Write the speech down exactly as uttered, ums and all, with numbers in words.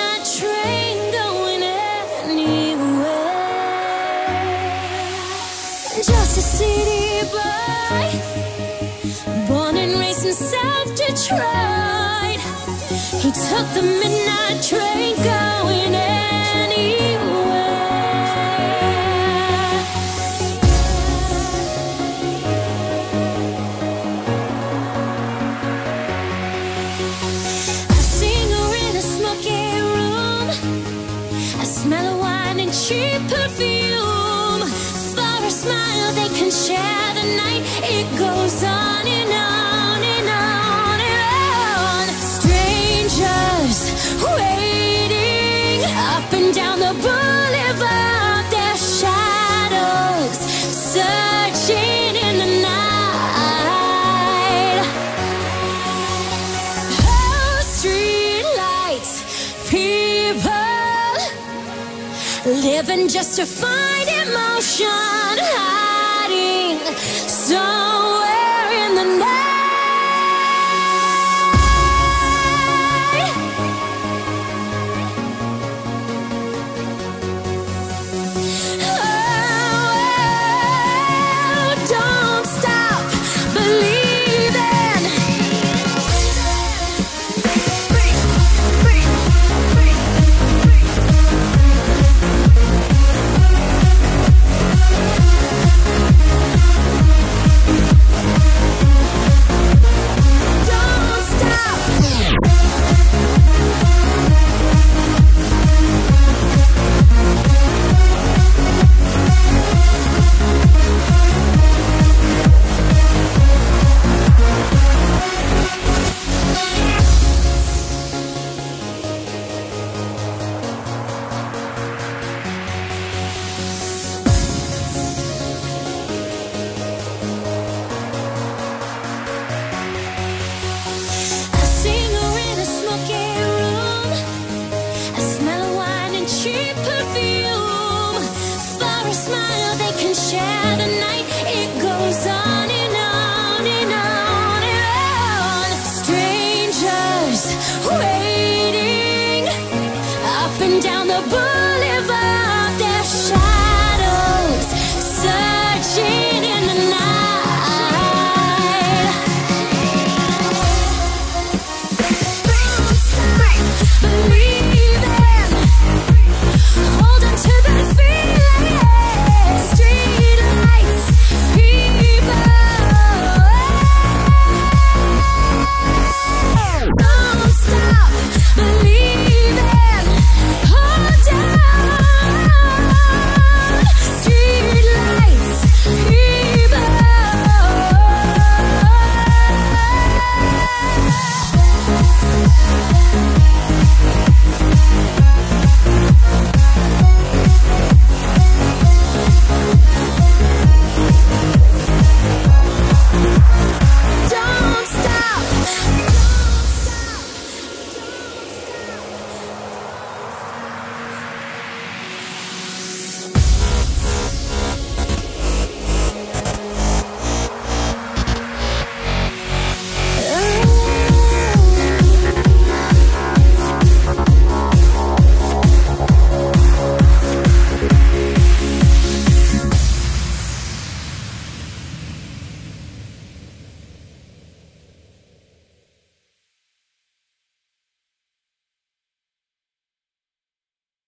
midnight train going anywhere. Just a city boy, born and raised in South Detroit. He took the midnight train going anywhere. I sing her in a smoky room, I smell of wine and cheap perfume. For a smile they can share the night. It goes on and on and on and on. Strangers waiting up and down the boulevard, their shadows searching in the night. Oh, street lights, people living just to find emotion, hiding somewhere in the night. Oh, don't stop believing. Don't stop. I sing her in a smoky room, I smell of wine and cheap perfume. For a smile they can share the night. It goes on and on and on and on. Strangers waiting up and down the boulevard, their shadows